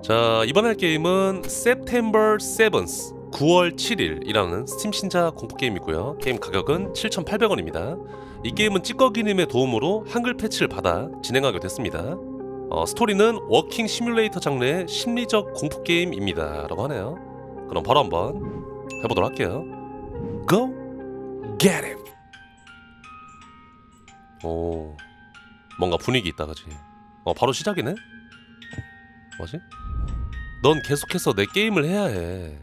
자, 이번 할 게임은 September 7th 9월 7일이라는 스팀 신작 공포 게임이고요. 게임 가격은 7,800원입니다. 이 게임은 찌꺼기님의 도움으로 한글 패치를 받아 진행하게 됐습니다. 스토리는 워킹 시뮬레이터 장르의 심리적 공포 게임입니다 라고 하네요. 그럼 바로 한번 해보도록 할게요. Go get him. 오, 뭔가 분위기 있다 그치? 바로 시작이네? 뭐지? 넌 계속해서 내 게임을 해야 해.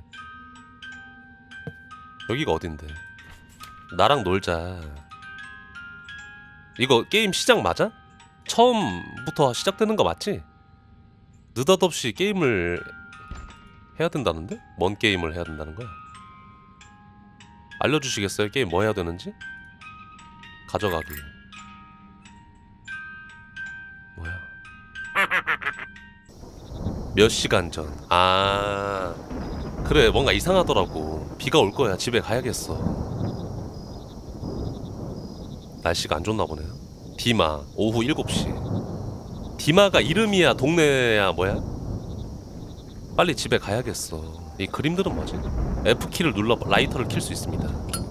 여기가 어딘데? 나랑 놀자. 이거 게임 시작 맞아? 처음부터 시작되는 거 맞지? 느닷없이 게임을 해야 된다는데? 뭔 게임을 해야 된다는 거야? 알려주시겠어요? 게임 뭐 해야 되는지? 가져가기. 뭐야? 몇 시간 전. 아, 그래, 뭔가 이상하더라고. 비가 올 거야. 집에 가야겠어. 날씨가 안 좋나 보네요. 디마 오후 7시. 디마가 이름이야 동네야 뭐야? 빨리 집에 가야겠어. 이 그림들은 뭐지? F키를 눌러 라이터를 켤 수 있습니다.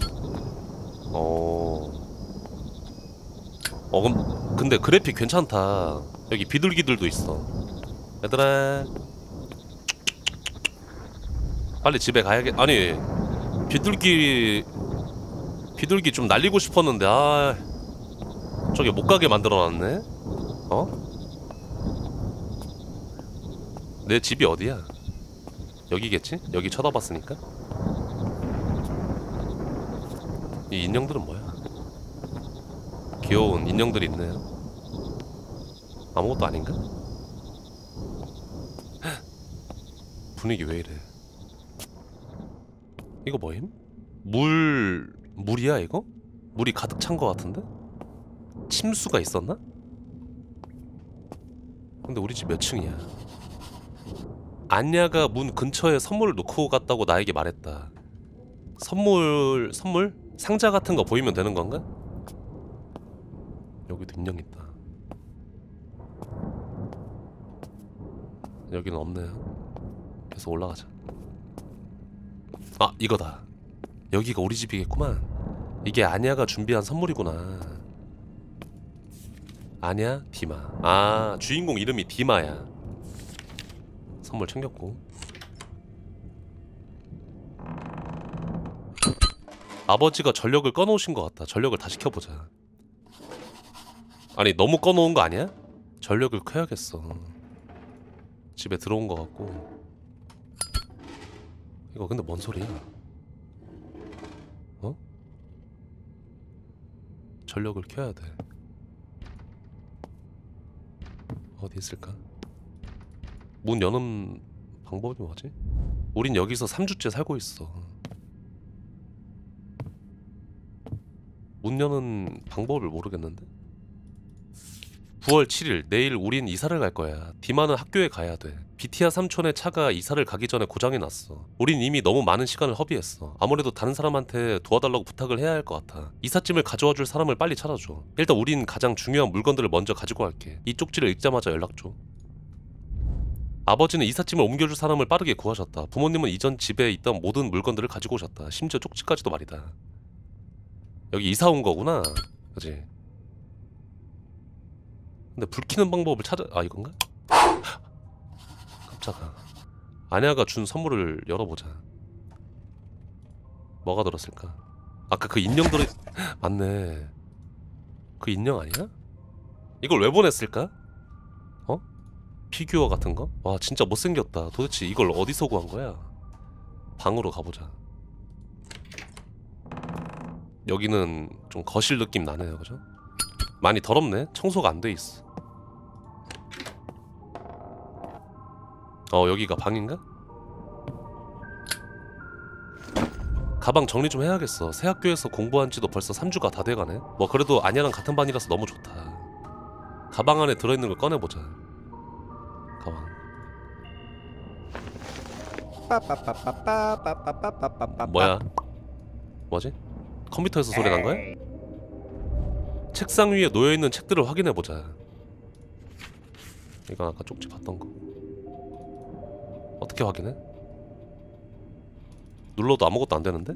그럼 근데 그래픽 괜찮다. 여기 비둘기들도 있어. 얘들아, 빨리 집에 가야겠. 아니, 비둘기 좀 날리고 싶었는데 저기 못 가게 만들어놨네. 내 집이 어디야? 여기겠지? 여기 쳐다봤으니까. 이 인형들은 뭐야? 귀여운 인형들이 있네요. 아무것도 아닌가? 분위기 왜 이래? 이거 뭐임? 물이야 이거? 물이 가득 찬 거 같은데? 침수가 있었나? 근데 우리 집 몇 층이야? 안야가 문 근처에 선물을 놓고 갔다고 나에게 말했다. 선물? 상자 같은 거 보이면 되는 건가? 여기도 인형 있다. 여기는 없네요. 계속 올라가자. 아, 이거다. 여기가 우리 집이겠구만. 이게 아냐가 준비한 선물이구나. 아냐, 디마. 아, 주인공 이름이 디마야. 선물 챙겼고. 아버지가 전력을 꺼놓으신 것 같다. 전력을 다시 켜보자. 아니, 너무 꺼놓은 거 아니야? 전력을 켜야겠어. 집에 들어온 것 같고. 이거 근데 뭔 소리야? 전력을 켜야 돼. 어디 있을까? 문 여는 방법이 뭐지? 우린 여기서 3주째 살고 있어. 문 여는 방법을 모르겠는데? 9월 7일 내일 우린 이사를 갈 거야. 디마는 학교에 가야 돼. 비티아 삼촌의 차가 이사를 가기 전에 고장이 났어. 우린 이미 너무 많은 시간을 허비했어. 아무래도 다른 사람한테 도와달라고 부탁을 해야 할 것 같아. 이삿짐을 가져와 줄 사람을 빨리 찾아줘. 일단 우린 가장 중요한 물건들을 먼저 가지고 갈게. 이 쪽지를 읽자마자 연락줘. 아버지는 이삿짐을 옮겨줄 사람을 빠르게 구하셨다. 부모님은 이전 집에 있던 모든 물건들을 가지고 오셨다. 심지어 쪽지까지도 말이다. 여기 이사 온 거구나. 그치? 근데 불 켜는 방법을 이건가? 깜짝아. 아냐가 준 선물을 열어보자. 뭐가 들었을까? 아까 그 인형들이 맞네. 그 인형 아니야? 이걸 왜 보냈을까? 피규어 같은 거? 와, 진짜 못생겼다. 도대체 이걸 어디서 구한 거야? 방으로 가보자. 여기는 좀 거실 느낌 나네요, 그죠? 많이 더럽네. 청소가 안 돼 있어. 여기가 방인가? 가방 정리 좀 해야겠어. 새 학교에서 공부한 지도 벌써 3주가 다 돼가네. 뭐 그래도 아냐랑 같은 반이라서 너무 좋다. 가방 안에 들어있는 걸 꺼내보자. 가방. 뭐야? 뭐지? 컴퓨터에서 소리 난 거야? 책상 위에 놓여있는 책들을 확인해보자. 이건 아까 쪽지 봤던 거. 어떻게 확인해? 눌러도 아무것도 안 되는데?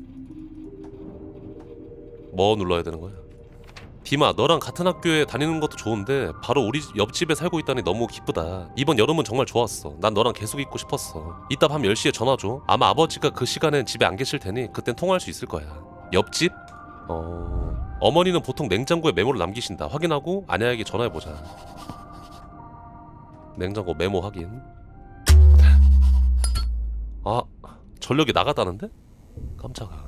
뭐 눌러야 되는 거야? 디마, 너랑 같은 학교에 다니는 것도 좋은데 바로 우리 옆집에 살고 있다니 너무 기쁘다. 이번 여름은 정말 좋았어. 난 너랑 계속 있고 싶었어. 이따 밤 10시에 전화 줘. 아마 아버지가 그 시간엔 집에 안 계실 테니 그땐 통화할 수 있을 거야. 옆집? 어머니는 보통 냉장고에 메모를 남기신다. 확인하고 아내에게 전화해보자. 냉장고 메모 확인. 아, 전력이 나갔다는데? 깜짝아.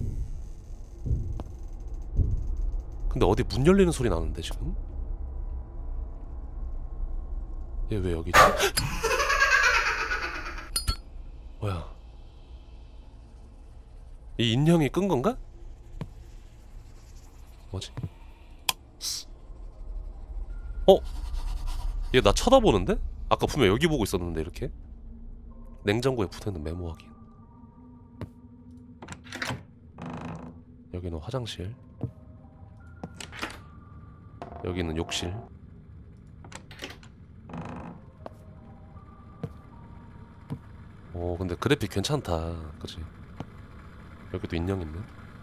근데 어디 문 열리는 소리 나는데 지금? 얘 왜 여기 있지? 뭐야? 이 인형이 끈 건가? 뭐지? 얘 나 쳐다보는데? 아까 분명 여기 보고 있었는데 이렇게? 냉장고에 붙어있는 메모 확인. 여기는 화장실. 여기는 욕실. 오, 근데 그래픽 괜찮다. 그치? 여기도 인형 있네.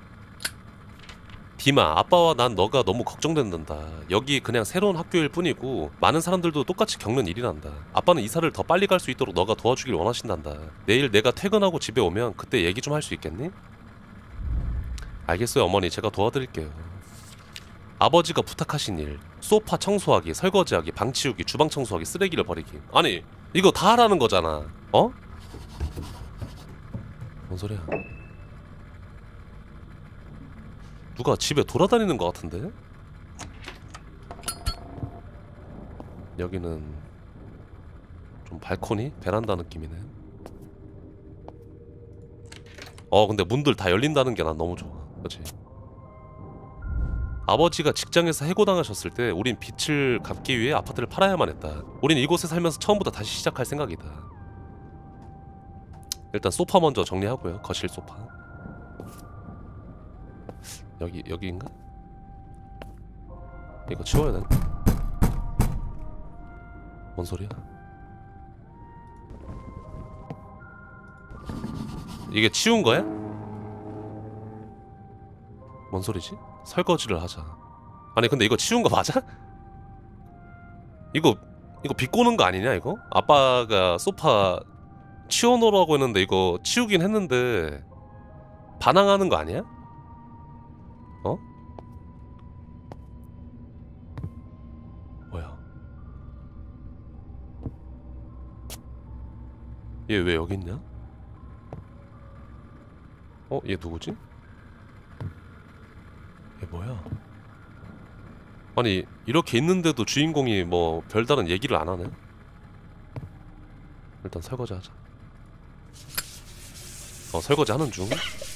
디마, 아빠와 난 너가 너무 걱정된단다. 여기 그냥 새로운 학교일 뿐이고 많은 사람들도 똑같이 겪는 일이란다. 아빠는 이사를 더 빨리 갈 수 있도록 너가 도와주길 원하신단다. 내일 내가 퇴근하고 집에 오면 그때 얘기 좀 할 수 있겠니? 알겠어요 어머니, 제가 도와드릴게요. 아버지가 부탁하신 일: 소파 청소하기, 설거지하기, 방 치우기, 주방 청소하기, 쓰레기를 버리기. 아니 이거 다 하라는 거잖아. 어? 뭔 소리야? 누가 집에 돌아다니는 것 같은데? 여기는 좀 발코니? 베란다 느낌이네. 근데 문들 다 열린다는 게 난 너무 좋아. 그치? 아버지가 직장에서 해고당하셨을 때 우린 빚을 갚기 위해 아파트를 팔아야만 했다. 우린 이곳에 살면서 처음부터 다시 시작할 생각이다. 일단 소파 먼저 정리하고요. 거실 소파. 여기인가? 이거 치워야 되나? 뭔 소리야? 이게 치운 거야? 뭔 소리지? 설거지를 하자. 아니 근데 이거 치운 거 맞아? 이거 비꼬는 거 아니냐 이거? 아빠가 소파 치워놓으라고 했는데 이거 치우긴 했는데 반항하는 거 아니야? 어? 뭐야? 얘 왜 여기 있냐? 얘 누구지? 얘 뭐야? 아니 이렇게 있는데도 주인공이 뭐 별다른 얘기를 안 하네? 일단 설거지 하자. 설거지 하는 중.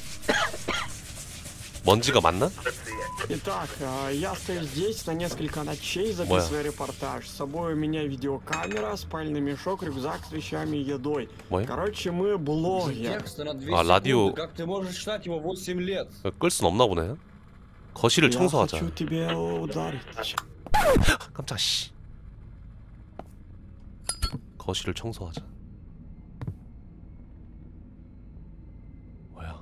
먼지가 많나? Итак, я стою здесь на несколько ночей, записывая репортаж. С собой у меня видеокамера, спальный мешок, рюкзак с вещами и едой. Короче, мы блогеры. 라디오. Как ты можешь читать его 8 лет? 끌 순 없나 보네. 거실을 청소하자. Я хочу тебя ударить. 깜짝 씨. 거실을 청소하자. 뭐야?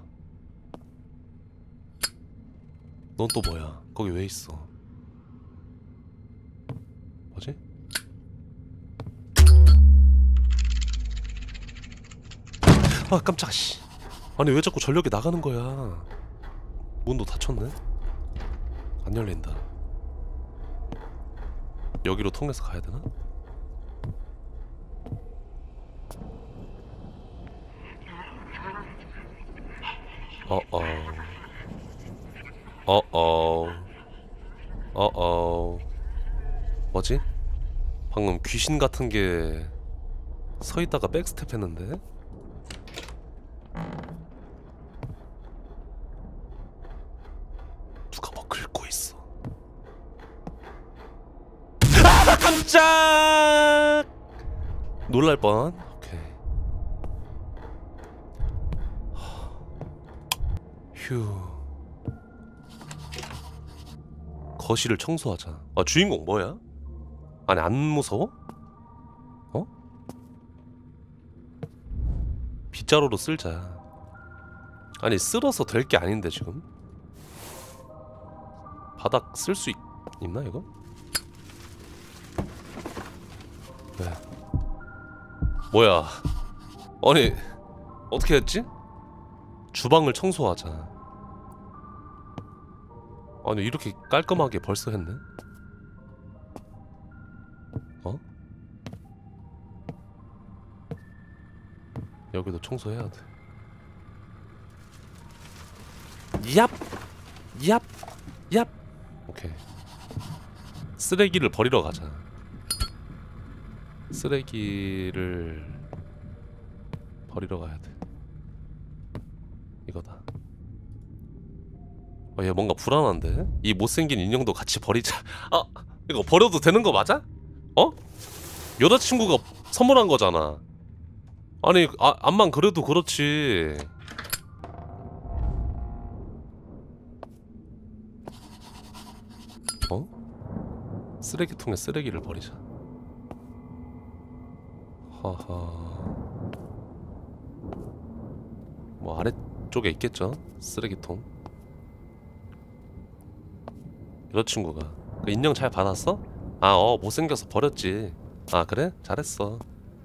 넌 또 뭐야? 거기 왜 있어? 뭐지? 아 깜짝 씨. 아니 왜 자꾸 전력이 나가는 거야? 문도 닫혔네? 안 열린다. 여기로 통해서 가야 되나? 뭐지? 방금 귀신 같은 게 서 있다가 백스텝 했는데? 누가 뭐 긁고 있어. 아 깜짝! 놀랄 뻔. 오케이. 휴. 거실을 청소하자. 아 주인공 뭐야? 아니 안 무서워? 빗자루로 쓸자. 아니 쓸어서 될 게 아닌데 지금. 바닥 쓸 수 있나 이거? 네. 뭐야? 아니 어떻게 했지? 주방을 청소하자. 아니 이렇게 깔끔하게 벌써 했네? 어? 여기도 청소해야 돼. 얍! 얍! 얍! 오케이. 쓰레기를 버리러 가자. 쓰레기를 버리러 가야 돼. 이거다. 얘 뭔가 불안한데? 이 못생긴 인형도 같이 버리자. 아! 이거 버려도 되는 거 맞아? 어? 여자친구가 선물한 거잖아. 아니 암만 그래도 그렇지. 어? 쓰레기통에 쓰레기를 버리자. 하하. 뭐 아래쪽에 있겠죠? 쓰레기통. 여자친구가 그 인형 잘 받았어? 아 못생겨서 버렸지. 아 그래? 잘했어.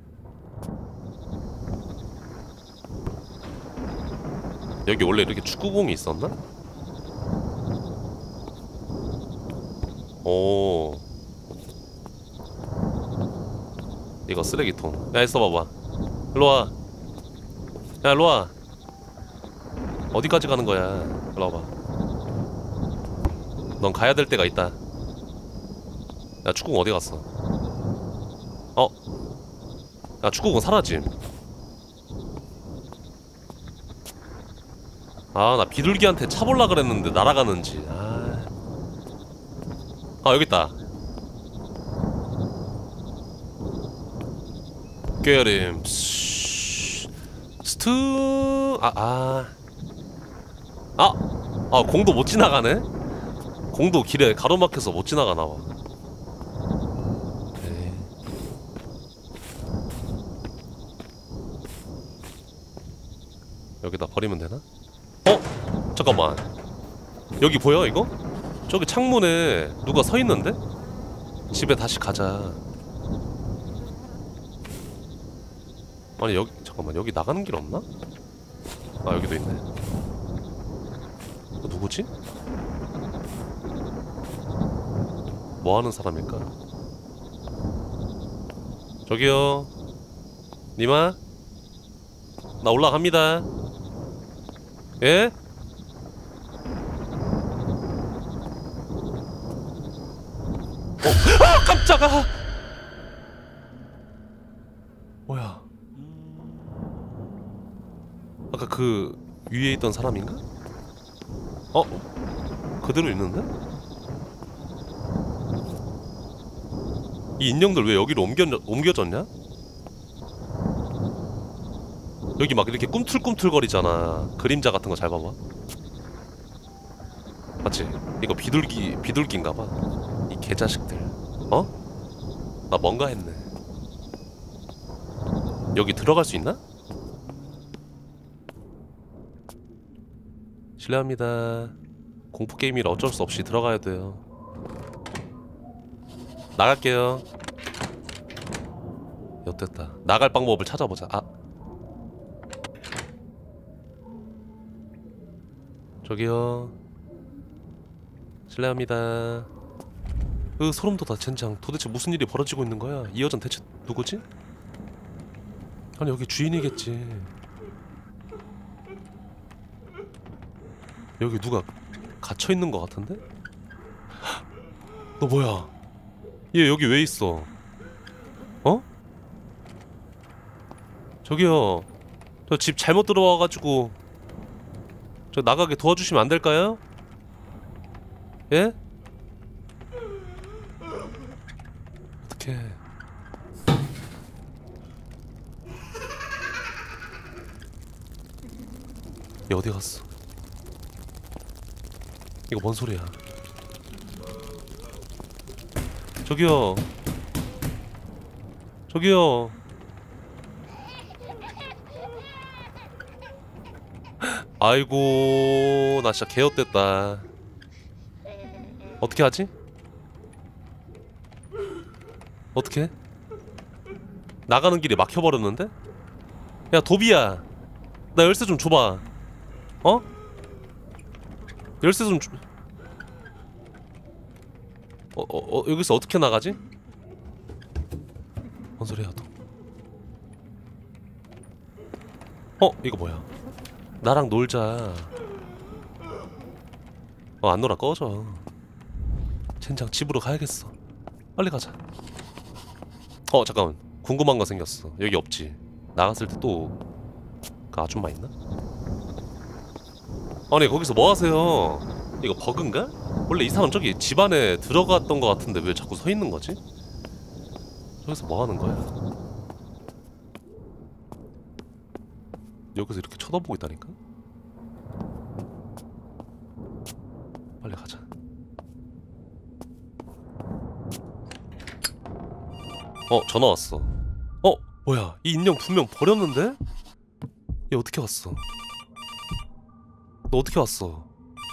여기 원래 이렇게 축구공이 있었나? 오. 이거 쓰레기통. 야 있어봐봐. 일로와. 야 일로와. 어디까지 가는 거야? 일로와봐. 넌 가야 될 데가 있다. 야 축구공 어디 갔어? 야 축구공 사라짐. 아 나 비둘기한테 차볼라 그랬는데 날아가는지. 여기 있다. 꾀림. 스트. 공도 못 지나가네. 공도 길에 가로막혀서 못 지나가나봐. 네. 여기다 버리면 되나? 잠깐만. 여기 보여 이거? 저기 창문에 누가 서 있는데? 집에 다시 가자. 아니 여기 잠깐만 여기 나가는 길 없나? 여기도 있네. 누구지? 뭐 하는 사람일까? 저기요. 니마? 나 올라갑니다. 예? 깜짝아! 뭐야? 아까 그 위에 있던 사람인가? 그대로 있는데? 이 인형들 왜 여기로 옮겨졌냐? 여기 막 이렇게 꿈틀꿈틀거리잖아. 그림자 같은 거 잘 봐봐. 맞지? 이거 비둘기인가봐. 이 개자식들. 나 뭔가 했네. 여기 들어갈 수 있나? 실례합니다. 공포게임이라 어쩔 수 없이 들어가야 돼요. 나갈게요. 엿됐다. 나갈 방법을 찾아보자. 저기요. 실례합니다. 소름 돋아 젠장. 도대체 무슨 일이 벌어지고 있는 거야? 이 여잔 대체 누구지? 아니 여기 주인이겠지. 여기 누가 갇혀있는 것 같은데? 너 뭐야? 얘 여기 왜 있어? 저기요. 저 집 잘못 들어와가지고 저 나가게 도와주시면 안 될까요? 예? 어떡해. 얘 어디 갔어? 이거 뭔 소리야? 저기요. 저기요. 아이고 나 진짜 개업됐다. 어떻게 하지? 어떻게? 나가는 길이 막혀버렸는데? 야 도비야, 나 열쇠 좀 줘봐. 어? 열쇠 좀 줘. 여기서 어떻게 나가지? 뭔 소리야 또? 이거 뭐야? 나랑 놀자. 안 놀아 꺼져. 젠장 집으로 가야겠어. 빨리 가자. 잠깐만 궁금한 거 생겼어. 여기 없지? 나갔을 때 또 그 아줌마 있나? 아니 거기서 뭐 하세요? 이거 버그인가? 원래 이 사람 저기 집 안에 들어갔던 거 같은데 왜 자꾸 서 있는 거지? 저기서 뭐 하는 거야? 여기서 이렇게 쳐다보고 있다니까? 빨리 가자. 전화 왔어. 뭐야 이 인형 분명 버렸는데? 얘 어떻게 왔어? 너 어떻게 왔어?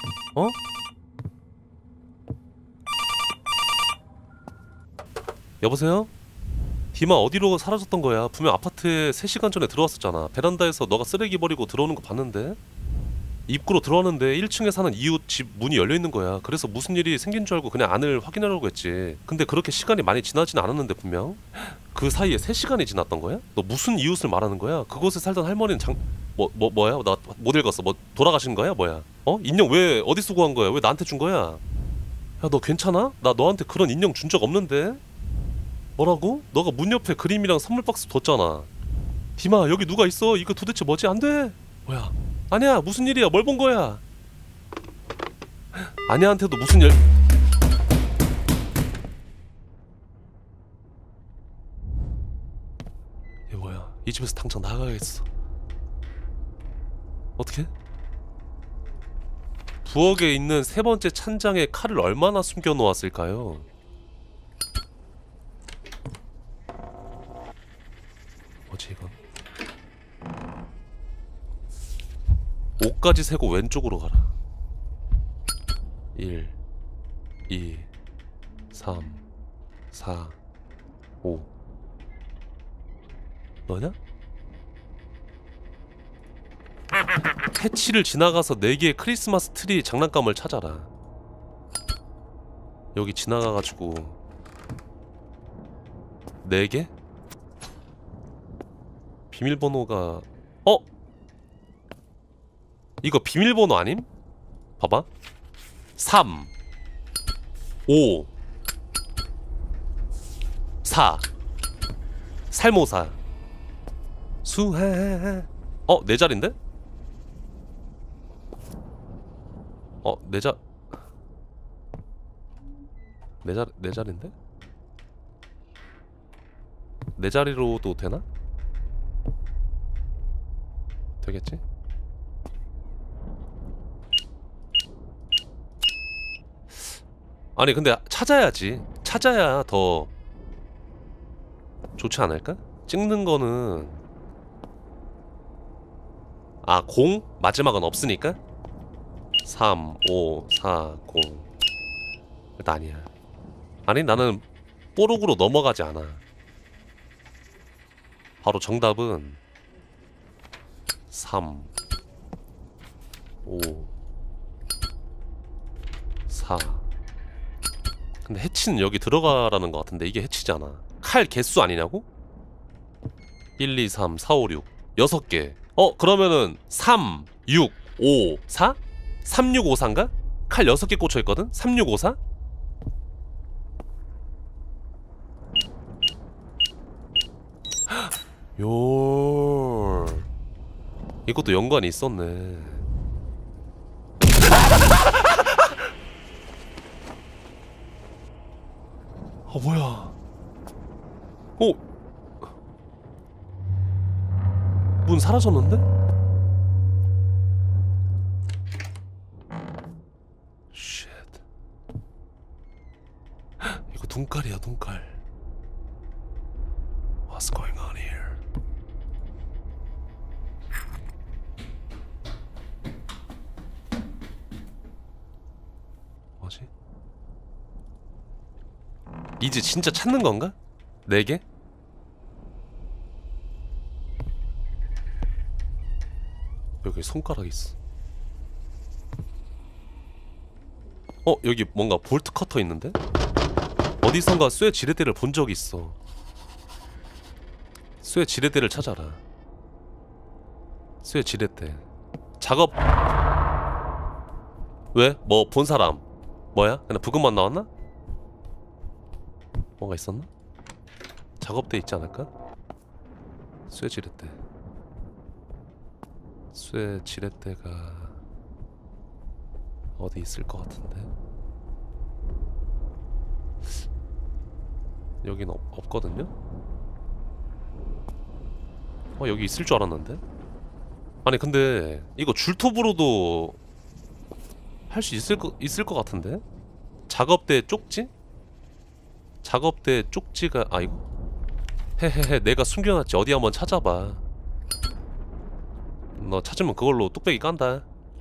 여보세요? 디마 어디로 사라졌던 거야? 분명 아파트에 3시간 전에 들어왔었잖아. 베란다에서 너가 쓰레기 버리고 들어오는 거 봤는데? 입구로 들어왔는데 1층에 사는 이웃 집 문이 열려있는 거야. 그래서 무슨 일이 생긴 줄 알고 그냥 안을 확인하려고 했지. 근데 그렇게 시간이 많이 지나진 않았는데 분명? 그 사이에 3시간이 지났던 거야? 너 무슨 이웃을 말하는 거야? 그곳에 살던 할머니는 뭐야? 나 못 읽었어. 뭐 돌아가신 거야? 뭐야? 인형 왜 어디서 구한 거야? 왜 나한테 준 거야? 야 너 괜찮아? 나 너한테 그런 인형 준 적 없는데? 뭐라고? 너가 문 옆에 그림이랑 선물 박스 뒀잖아. 디마 여기 누가 있어? 이거 도대체 뭐지? 안 돼! 뭐야? 아니야 무슨 일이야? 뭘 본 거야? 아니한테도 무슨 일... 얘 뭐야? 이 집에서 당장 나가야겠어. 어떻게? 부엌에 있는 3번째 찬장에 칼을 얼마나 숨겨 놓았을까요? 뭐지 이건? 5까지 세고 왼쪽으로 가라. 1 2 3 4 5 너냐? 패치를 지나가서 4개의 크리스마스 트리 장난감을 찾아라. 여기 지나가가지고 4개? 비밀번호가... 이거 비밀번호 아님? 봐봐. 3 5 4 살모사 수하... 내 자리인데? 내 자리인데? 내 자리로도 되나? 되겠지? 아니 근데 찾아야지. 찾아야 더 좋지 않을까? 찍는 거는 0? 마지막은 없으니까? 3, 5, 4, 0 일단 아니야. 아니 나는 뽀록으로 넘어가지 않아. 바로 정답은 3 5 4 근데 해치는 여기 들어가라는 것 같은데 이게 해치잖아. 칼 개수 아니냐고? 1, 2, 3, 4, 5, 6 6개. 그러면은 3, 6, 5, 4? 3, 6, 5, 4인가? 칼 6개 꽂혀있거든? 3, 6, 5, 4? 요 이것도 연관이 있었네. 뭐야? 문 사라졌는데? 쉣. 이거 눈깔이야 눈깔. What's going on here? 이제 진짜 찾는 건가? 4개? 여기 손가락 있어. 여기 뭔가 볼트 커터 있는데? 어디선가 쇠 지렛대를 본 적이 있어. 쇠 지렛대를 찾아라. 쇠 지렛대. 작업. 왜? 뭐 본 사람 뭐야? 그냥 부금만 나왔나? 뭔가 있었나? 작업대 있지 않을까? 쇠 지렛대. 쇠 지렛대가 어디 있을 것 같은데. 여긴 없거든요? 여기 있을 줄 알았는데? 아니 근데 이거 줄톱으로도 할 수 있을 것 같은데? 작업대 쪽지? 작업대 쪽지가 이거 헤헤헤 내가 숨겨놨지. 어디 한번 찾아봐. 너 찾으면 그걸로 뚝배기 깐다.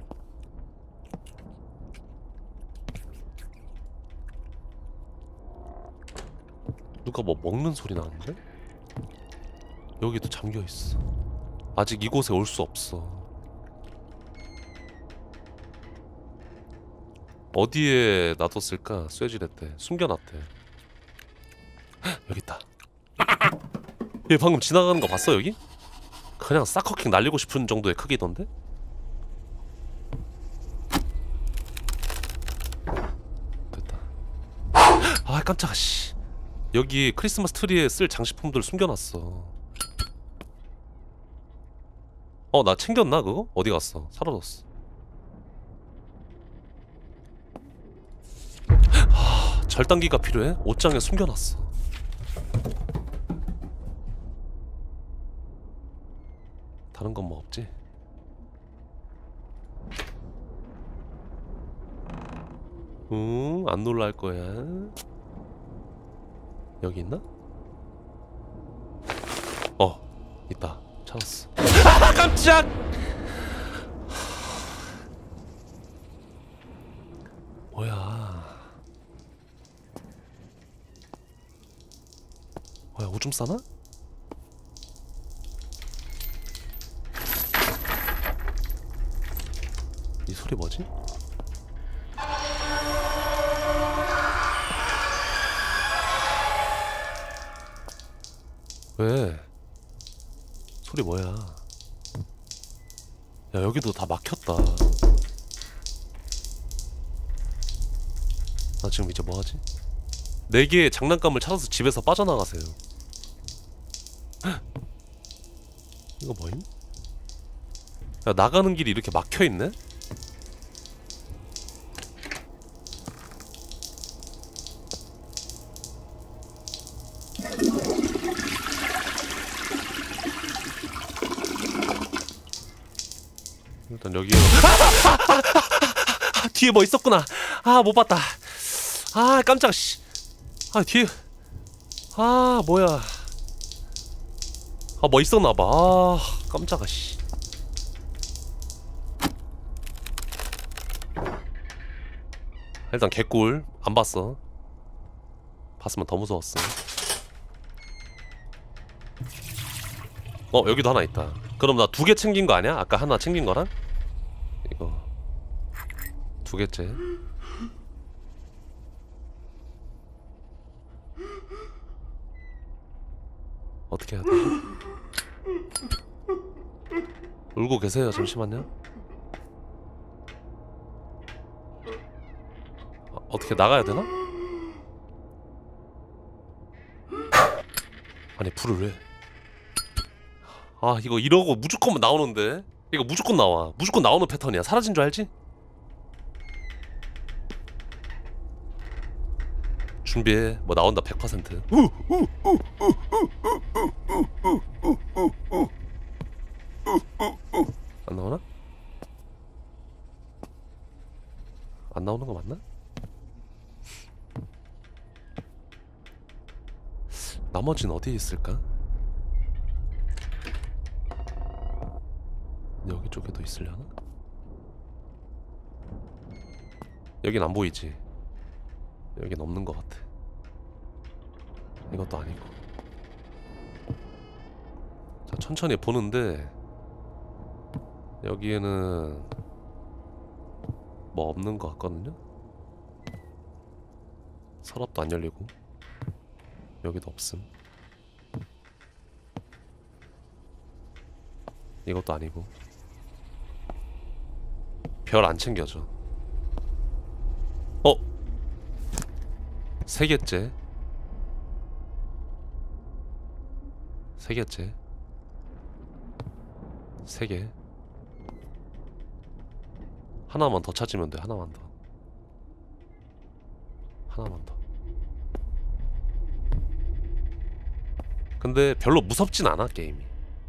누가 뭐 먹는 소리 나는데? 여기도 잠겨있어. 아직 이곳에 올 수 없어. 어디에 놔뒀을까? 쇠지렛대 숨겨놨대. 헉, 여기 있다. 얘 방금 지나가는 거 봤어 여기? 그냥 사커킥 날리고 싶은 정도의 크기던데? 됐다. 깜짝아 씨. 여기 크리스마스 트리에 쓸 장식품들 숨겨놨어. 나 챙겼나 그거? 어디 갔어? 사라졌어. 절단기가 필요해? 옷장에 숨겨놨어. 다른 건 뭐 없지? 안 놀랄 거야. 여기 있나? 있다. 찾았어. 깜짝! 뭐야 오줌 싸나? 이 소리 뭐지? 왜? 소리 뭐야? 야 여기도 다 막혔다. 나 지금 이제 뭐하지? 4개의 장난감을 찾아서 집에서 빠져나가세요. 헉! 이거 뭐임? 야 나가는 길이 이렇게 막혀있네? 일단 여기에 뒤에 뭐 있었구나. 못봤다. 깜짝아 씨. 뒤에 뭐야. 뭐 있었나봐. 깜짝아 씨. 일단 개꿀. 안 봤어. 봤으면 더 무서웠어. 여기도 하나 있다. 그럼 나 2개 챙긴 거 아니야? 아까 하나 챙긴 거랑? 이거 2개째. 어떻게 해야 돼? 울고 계세요. 잠시만요. 어떻게 나가야 되나? 아니 불을 왜? 이거 이러고 무조건 나오는데? 이거 무조건 나와. 무조건 나오는 패턴이야. 사라진 줄 알지? 준비해. 뭐 나온다 100%. 안 나오나? 안 나오는 거 맞나? 나머지는 어디에 있을까? 여기 쪽에도 있으려나? 여긴 안 보이지? 여긴 없는 것 같아. 이것도 아니고. 자, 천천히 보는데 여기에는 뭐 없는 것 같거든요. 서랍도 안 열리고 여기도 없음. 이것도 아니고. 별 안 챙겨져. 어? 세 개째. 세 개째. 세 개. 하나만 더 찾으면 돼. 하나만 더. 하나만 더. 근데 별로 무섭진 않아 게임이.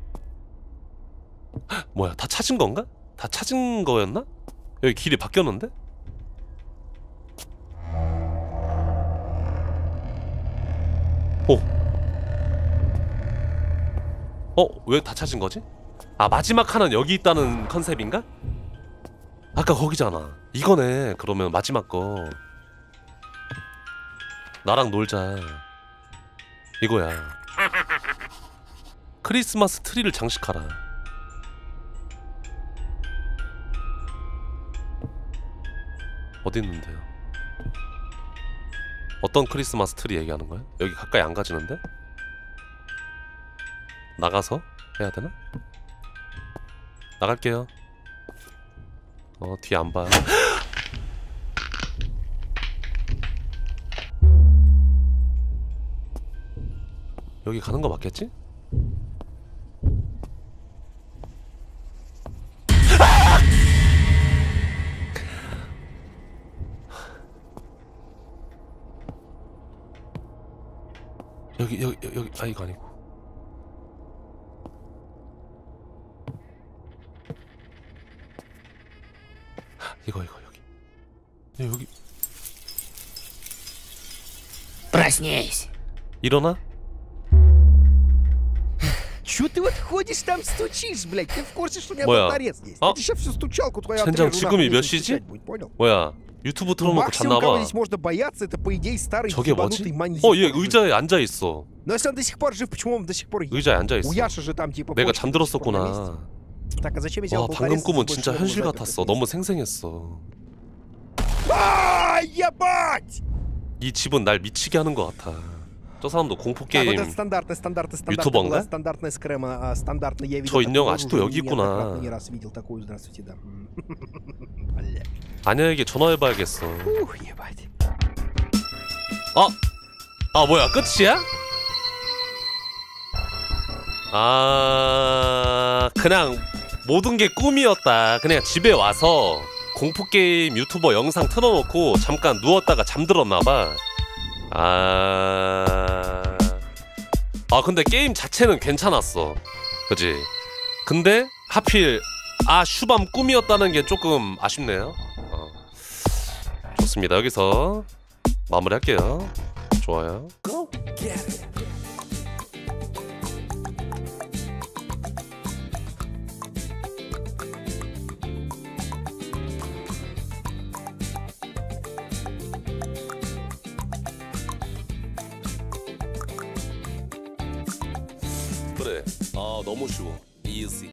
헉, 뭐야 다 찾은 건가? 다 찾은 거였나? 여기 길이 바뀌었는데? 오. 왜 다 찾은 거지? 아 마지막 하나는 여기 있다는 컨셉인가? 아까 거기잖아. 이거네. 그러면 마지막 거. 나랑 놀자. 이거야. 크리스마스 트리를 장식하라. 어디 있는데요? 어떤 크리스마스 트리 얘기하는 거야? 여기 가까이 안 가지는데? 나가서 해야 되나? 나갈게요. 뒤에 안 봐. 여기 가는 거 맞겠지? 여기 아 이거 아니고. 이거 여기. Проснись. 일어나? Чё ты вот ходишь там стучишь, блядь? Ты в курсе, что у меня 뭐야? тут нарез есть? 아? Я тебе сейчас всю стучалку твою 젠장 отрежу, 지금이 нахуй, 몇 если 시지? стучать будет, понял? 뭐야? 유튜브 틀어놓고 Максимум, кого 잤나봐. здесь можно бояться, это, по идее, старый 저게 뭐지? ебанутый маньяк. 얘 의자에 앉아 있어. Но если он до сих пор жив, почему он до сих пор... 의자에 앉아 있어. У Яши же там, типа... 내가 почки до сих пор на месте. 잠들었었구나. Так, а зачем я 와 сделал 방금 болторез, 꿈은 если 진짜 больше 현실 не 같았어. было 너무 생생했어. А, ебать! 이 집은 날 미치게 하는 것 같아. 저 사람도 공포 Так, вот 게임. это стандартная ютубон가? была стандартная скрэма, стандартная, я видел 저 인형 такую 아직도 уже 여기 있구나. неоднократно не раз видел такую, здравствуйте, да. Бля. 아내에게 전화해봐야겠어. Ух, ебать. 뭐야 끝이야? 그냥 모든 게 꿈이었다. 그냥 집에 와서 공포게임 유튜버 영상 틀어놓고 잠깐 누웠다가 잠들었나봐. 근데 게임 자체는 괜찮았어. 그치? 근데 하필 슈밤 꿈이었다는 게 조금 아쉽네요. 좋습니다. 여기서 마무리할게요. 좋아요. 그래. 너무 쉬워. easy.